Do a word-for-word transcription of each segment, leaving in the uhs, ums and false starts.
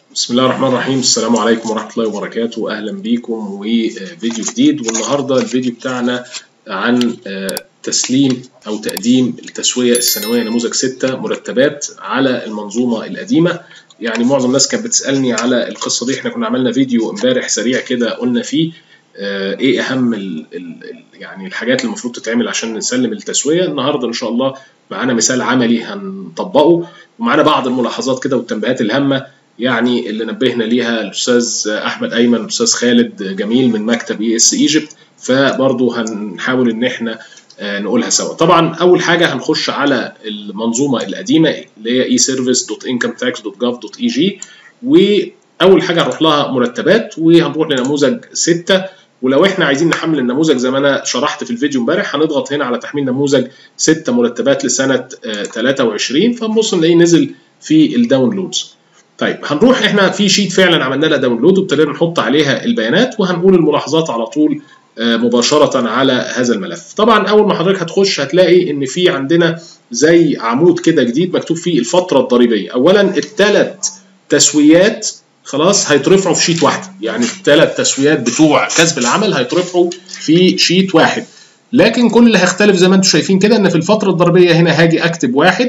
بسم الله الرحمن الرحيم. السلام عليكم ورحمة الله وبركاته. أهلا بيكم وفيديو جديد. والنهاردة الفيديو بتاعنا عن تسليم أو تقديم التسوية السنوية نموذج ستة مرتبات على المنظومة القديمة. يعني معظم الناس كانت بتسألني على القصة دي. احنا كنا عملنا فيديو امبارح سريع كده قلنا فيه ايه أهم ال ال يعني الحاجات اللي المفروض تتعمل عشان نسلم التسوية. النهاردة إن شاء الله معانا مثال عملي هنطبقه، ومعانا بعض الملاحظات كده والتنبيهات الهامة يعني اللي نبهنا ليها الاستاذ احمد ايمن والاستاذ خالد جميل من مكتب اي اس ايجيبت، فبرضه هنحاول ان احنا نقولها سوا. طبعا اول حاجه هنخش على المنظومه القديمه اللي هي اي سيرفيس دوت انكم تاكس دوت جوف دوت اي جي، واول حاجه هنروح لها مرتبات وهنروح لنموذج ستة. ولو احنا عايزين نحمل النموذج زي ما انا شرحت في الفيديو امبارح هنضغط هنا على تحميل نموذج ستة مرتبات لسنه ثلاثة وعشرين، فنبص نلاقيه نزل في الداونلودز. طيب هنروح احنا في شيت فعلا عملنا لها داونلود وابتدينا نحط عليها البيانات، وهنقول الملاحظات على طول مباشرة على هذا الملف. طبعا اول ما حضرتك هتخش هتلاقي ان في عندنا زي عمود كده جديد مكتوب فيه الفترة الضريبية. اولا الثلاث تسويات خلاص هيترفعوا في شيت واحدة، يعني الثلاث تسويات بتوع كسب العمل هيترفعوا في شيت واحد، لكن كل اللي هيختلف زي ما انتم شايفين كده ان في الفترة الضريبية هنا هاجي اكتب واحد،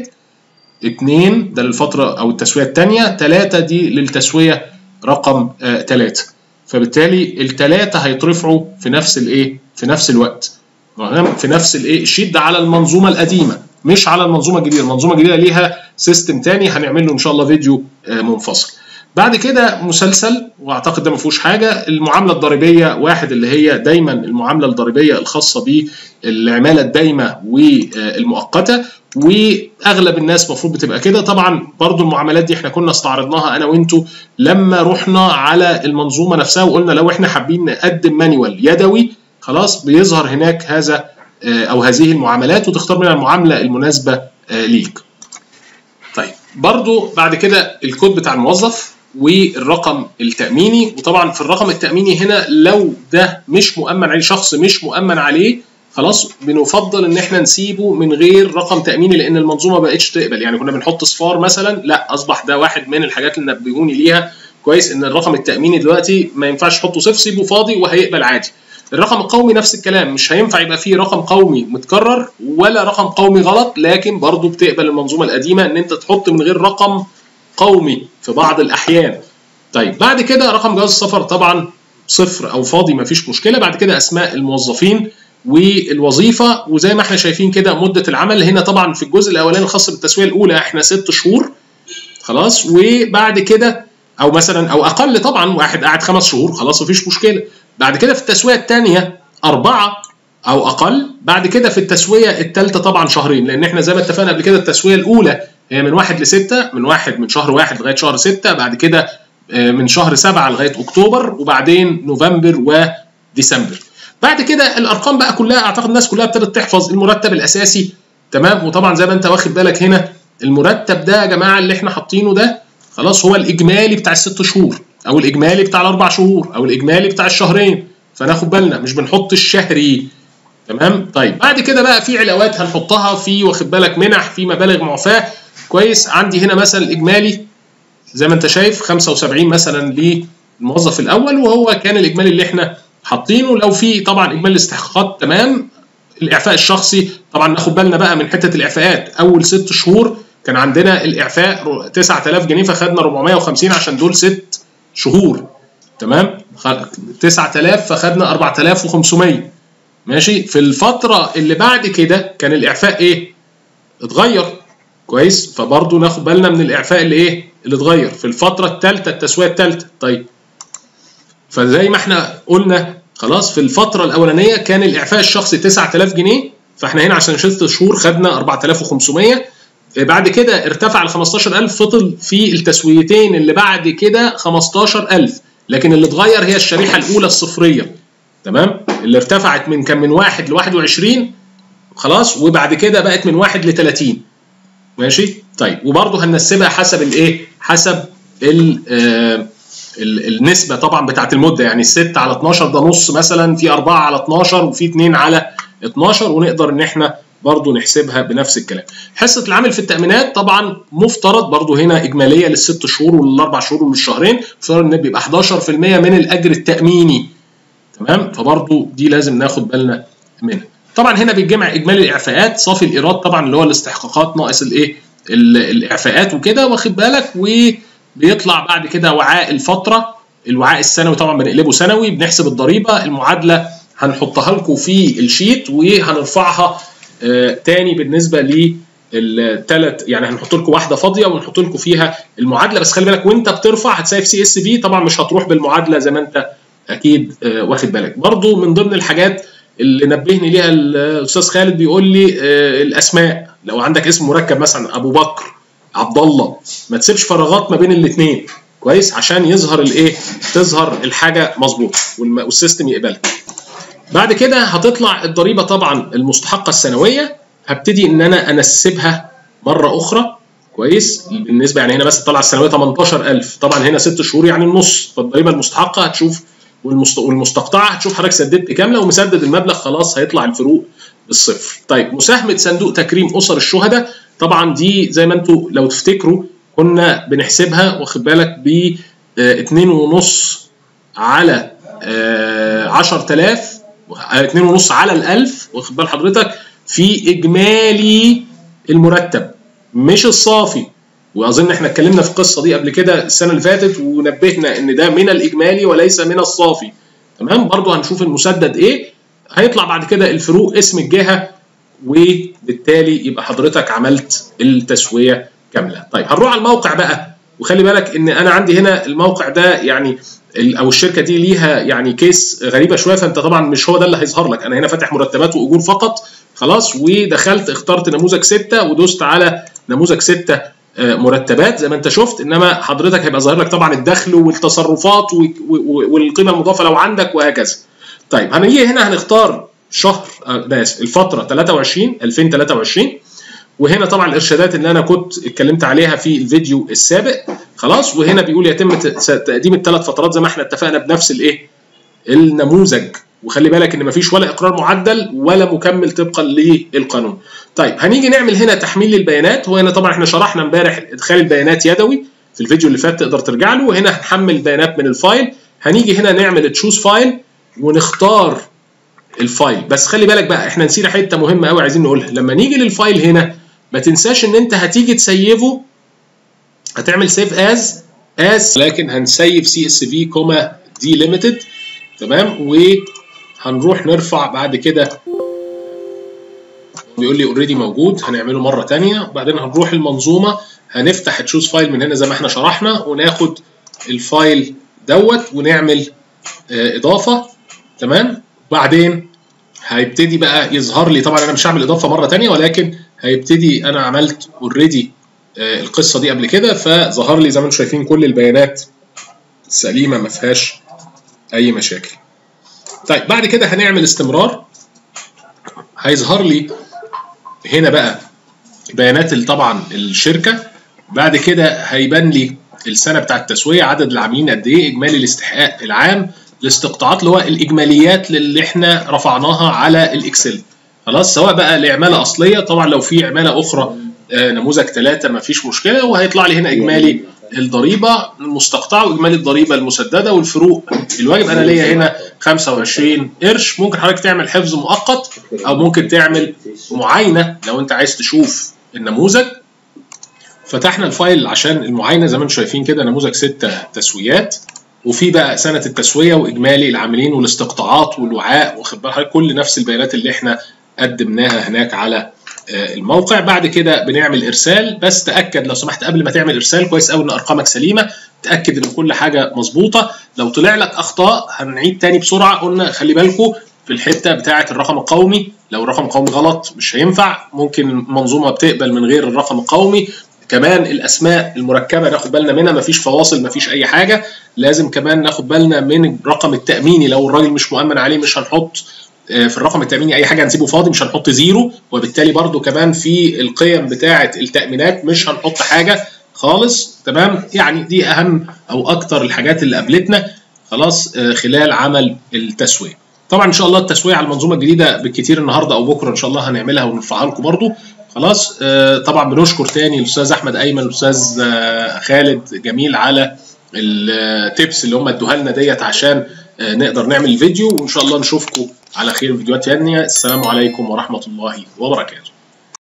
اتنين ده للفترة أو التسوية الثانية، تلاتة دي للتسوية رقم آه تلاتة. فبالتالي التلاتة هيترفعوا في نفس الإيه؟ في نفس الوقت. في نفس الإيه؟ الشيت ده على المنظومة القديمة مش على المنظومة الجديدة. المنظومة الجديدة ليها سيستم تاني هنعمل له إن شاء الله فيديو آه منفصل. بعد كده مسلسل، واعتقد ده ما فيهوش حاجه. المعامله الضريبيه واحد اللي هي دايما المعامله الضريبيه الخاصه بالعماله الدايمه والمؤقته، واغلب الناس المفروض بتبقى كده. طبعا برضو المعاملات دي احنا كنا استعرضناها انا وانتوا لما رحنا على المنظومه نفسها، وقلنا لو احنا حابين نقدم مانيوال يدوي خلاص بيظهر هناك هذا او هذه المعاملات وتختار منها المعامله المناسبه ليك. طيب برضو بعد كده الكود بتاع الموظف والرقم التأميني. وطبعا في الرقم التأميني هنا لو ده مش مؤمن عليه، شخص مش مؤمن عليه خلاص بنفضل ان احنا نسيبه من غير رقم تأميني، لان المنظومه ما بقتش تقبل. يعني كنا بنحط صفار مثلا، لا اصبح ده واحد من الحاجات اللي نبهوني ليها كويس ان الرقم التأميني دلوقتي ما ينفعش تحطه صفر، سيبه فاضي وهيقبل عادي. الرقم القومي نفس الكلام، مش هينفع يبقى فيه رقم قومي متكرر ولا رقم قومي غلط، لكن برضو بتقبل المنظومه القديمه ان انت تحط من غير رقم قومي في بعض الاحيان. طيب بعد كده رقم جواز السفر طبعا صفر او فاضي مفيش مشكله. بعد كده اسماء الموظفين والوظيفه، وزي ما احنا شايفين كده مده العمل. هنا طبعا في الجزء الاولاني الخاص بالتسويه الاولى احنا ست شهور خلاص، وبعد كده او مثلا او اقل طبعا، واحد قاعد خمس شهور خلاص مفيش مشكله. بعد كده في التسويه الثانيه اربعه او اقل. بعد كده في التسويه الثالثه طبعا شهرين، لان احنا زي ما اتفقنا قبل كده التسويه الاولى هي من واحد لستة، من واحد من شهر واحد لغايه شهر ستة، بعد كده من شهر سبعة لغايه اكتوبر، وبعدين نوفمبر وديسمبر. بعد كده الارقام بقى كلها اعتقد الناس كلها ابتدت تحفظ المرتب الاساسي تمام. وطبعا زي ما انت واخد بالك هنا المرتب ده يا جماعه اللي احنا حاطينه ده خلاص هو الاجمالي بتاع الست شهور او الاجمالي بتاع الاربع شهور او الاجمالي بتاع الشهرين، فناخد بالنا مش بنحط الشهري تمام. طيب بعد كده بقى في علاوات هنحطها، في واخد بالك منح، في مبالغ معفاه كويس. عندي هنا مثلا الاجمالي زي ما انت شايف خمسة وسبعين مثلا للموظف الاول، وهو كان الاجمالي اللي احنا حاطينه. لو في طبعا اجمالي الاستحقاقات تمام. الاعفاء الشخصي طبعا ناخد بالنا بقى من حته الاعفاءات. اول ست شهور كان عندنا الاعفاء تسعة آلاف جنيه فخدنا أربعمائة وخمسين عشان دول ست شهور تمام. تسعة آلاف فخدنا أربعة آلاف وخمسمائة ماشي. في الفتره اللي بعد كده كان الاعفاء ايه؟ اتغير كويس، فبرضه ناخد بالنا من الاعفاء اللي ايه؟ اللي اتغير في الفتره الثالثه التسويه الثالثه. طيب فزي ما احنا قلنا خلاص في الفتره الاولانيه كان الاعفاء الشخصي تسعة آلاف جنيه، فاحنا هنا عشان ست شهور خدنا أربعة آلاف وخمسمائة. بعد كده ارتفع ل خمستاشر ألف، فضل في التسويتين اللي بعد كده خمستاشر ألف، لكن اللي اتغير هي الشريحه الاولى الصفريه تمام، اللي ارتفعت من كان من واحد ل واحد وعشرين خلاص، وبعد كده بقت من واحد ل ثلاثين ماشي. طيب وبرضه هننسبها حسب الايه؟ حسب ال آه النسبه طبعا بتاعت المده، يعني ستة على اتناشر ده نص مثلا، في أربعة على اتناشر وفي اتنين على اتناشر، ونقدر ان احنا برضو نحسبها بنفس الكلام. حصه العامل في التامينات طبعا مفترض برضو هنا اجماليه للست شهور وللاربع شهور وللشهرين، مفترض ان بيبقى احداشر في المية من الاجر التاميني. تمام، فبرضو دي لازم ناخد بالنا منها. طبعا هنا بيتجمع اجمالي الاعفاءات، صافي الايراد طبعا اللي هو الاستحقاقات ناقص الايه الاعفاءات وكده، واخد بالك، وبيطلع بعد كده وعاء الفتره، الوعاء السنوي طبعا بنقلبه سنوي، بنحسب الضريبه، المعادله هنحطها لكم في الشيت وهنرفعها آه تاني بالنسبه للثلاث، يعني هنحط لكم واحده فاضيه ونحط لكم فيها المعادله، بس خلي بالك وانت بترفع هتسايف سي اس بي طبعا مش هتروح بالمعادله زي ما انت اكيد آه واخد بالك. برضو من ضمن الحاجات اللي نبهني ليها الاستاذ خالد بيقول لي آه الاسماء، لو عندك اسم مركب مثلا ابو بكر، عبد الله، ما تسيبش فراغات ما بين الاثنين كويس عشان يظهر الايه، تظهر الحاجه مظبوطه والسيستم يقبلها. بعد كده هتطلع الضريبه طبعا المستحقه السنويه، هبتدي ان انا انسبها مره اخرى كويس، بالنسبه يعني هنا بس طلع السنويه تمنتاشر ألف، طبعا هنا ست شهور يعني النص، فالضريبه المستحقه هتشوف والمستقطعه هتشوف حضرتك سددت كام، لو مسدد المبلغ خلاص هيطلع الفروق بالصفر. طيب مساهمه صندوق تكريم اسر الشهداء، طبعا دي زي ما انتم لو تفتكروا كنا بنحسبها واخد بالك ب اتنين ونص على عشرة آلاف، اتنين ونص على الألف واخد بال حضرتك في اجمالي المرتب مش الصافي. واظن احنا اتكلمنا في القصه دي قبل كده السنه اللي فاتت ونبهنا ان ده من الاجمالي وليس من الصافي. تمام، برضو هنشوف المسدد ايه، هيطلع بعد كده الفروق اسم الجهه، وبالتالي يبقى حضرتك عملت التسويه كامله. طيب هنروح على الموقع بقى، وخلي بالك ان انا عندي هنا الموقع ده يعني او الشركه دي ليها يعني كيس غريبه شويه، فانت طبعا مش هو ده اللي هيظهر لك. انا هنا فاتح مرتبات واجور فقط خلاص، ودخلت اخترت نموذج ستة ودوست على نموذج ستة مرتبات زي ما انت شفت، انما حضرتك هيبقى ظاهر لك طبعا الدخل والتصرفات والقيمه المضافه لو عندك وهكذا. طيب هنيجي هنا هنختار شهر ده الفتره تلاتة وعشرين ألفين وتلاتة وعشرين، وهنا طبعا الارشادات اللي انا كنت اتكلمت عليها في الفيديو السابق خلاص، وهنا بيقول يتم تقديم الثلاث فترات زي ما احنا اتفقنا بنفس الايه النموذج، وخلي بالك ان مفيش ولا اقرار معدل ولا مكمل طبقا للقانون. طيب هنيجي نعمل هنا تحميل للبيانات، وهنا طبعا احنا شرحنا امبارح ادخال البيانات يدوي في الفيديو اللي فات تقدر ترجع له، وهنا هنحمل بيانات من الفايل، هنيجي هنا نعمل تشوز فايل ونختار الفايل. بس خلي بالك بقى احنا نسينا حته مهمه قوي عايزين نقولها، لما نيجي للفايل هنا ما تنساش ان انت هتيجي تسيفه، هتعمل سيف از از لكن هنسيف سي اس في كوما دي ليميتد. تمام، وهنروح نرفع بعد كده بيقول لي اوريدي موجود، هنعمله مره ثانيه، وبعدين هنروح المنظومه هنفتح تشوز فايل من هنا زي ما احنا شرحنا، وناخد الفايل دوت ونعمل اه اضافه. تمام، وبعدين هيبتدي بقى يظهر لي، طبعا انا مش هعمل اضافه مره ثانيه ولكن هيبتدي انا عملت اوريدي اه القصه دي قبل كده، فظهر لي زي ما انتم شايفين كل البيانات سليمه ما فيهاش اي مشاكل. طيب بعد كده هنعمل استمرار، هيظهر لي هنا بقى بيانات طبعا الشركه، بعد كده هيبان لي السنه بتاعه التسويه، عدد العاملين قد ايه، اجمالي الاستحقاق العام، الاستقطاعات اللي هو الاجماليات اللي احنا رفعناها على الاكسل خلاص، سواء بقى لعماله اصليه، طبعا لو في عماله اخرى آه نموذج ثلاثة ما فيش مشكله، وهيطلع لي هنا اجمالي الضريبه المستقطعه واجمالي الضريبه المسدده والفروق الواجب. انا ليا هنا خمسة وعشرين قرش. ممكن حضرتك تعمل حفظ مؤقت او ممكن تعمل معاينه لو انت عايز تشوف النموذج. فتحنا الفايل عشان المعاينه زي ما انتم شايفين كده، نموذج ستة تسويات، وفي بقى سنه التسويه واجمالي العاملين والاستقطاعات والوعاء، واخد بال حضرتك كل نفس البيانات اللي احنا قدمناها هناك على الموقع. بعد كده بنعمل ارسال، بس تاكد لو سمحت قبل ما تعمل ارسال كويس قوي ان ارقامك سليمه، تاكد ان كل حاجه مظبوطه. لو طلع لك اخطاء هنعيد تاني بسرعه، قلنا خلي بالكم في الحته بتاعه الرقم القومي، لو الرقم القومي غلط مش هينفع، ممكن المنظومه بتقبل من غير الرقم القومي. كمان الاسماء المركبه ناخد بالنا منها، مفيش فواصل مفيش اي حاجه. لازم كمان ناخد بالنا من الرقم التاميني، لو الراجل مش مؤمن عليه مش هنحط في الرقم التاميني اي حاجه، هنسيبه فاضي مش هنحط زيرو، وبالتالي برضو كمان في القيم بتاعه التامينات مش هنحط حاجه خالص. تمام، يعني دي اهم او اكتر الحاجات اللي قابلتنا خلاص خلال عمل التسويه. طبعا ان شاء الله التسويه على المنظومه الجديده بالكتير النهارده او بكره ان شاء الله هنعملها ونرفعها لكم برضو. خلاص. آه طبعا بنشكر تاني الاستاذ احمد ايمن والاستاذ آه خالد جميل على التيبس اللي هم ادوها لنا ديت عشان آه نقدر نعمل الفيديو، وان شاء الله نشوفكم على خير في فيديوهات ثانيه. السلام عليكم ورحمه الله وبركاته.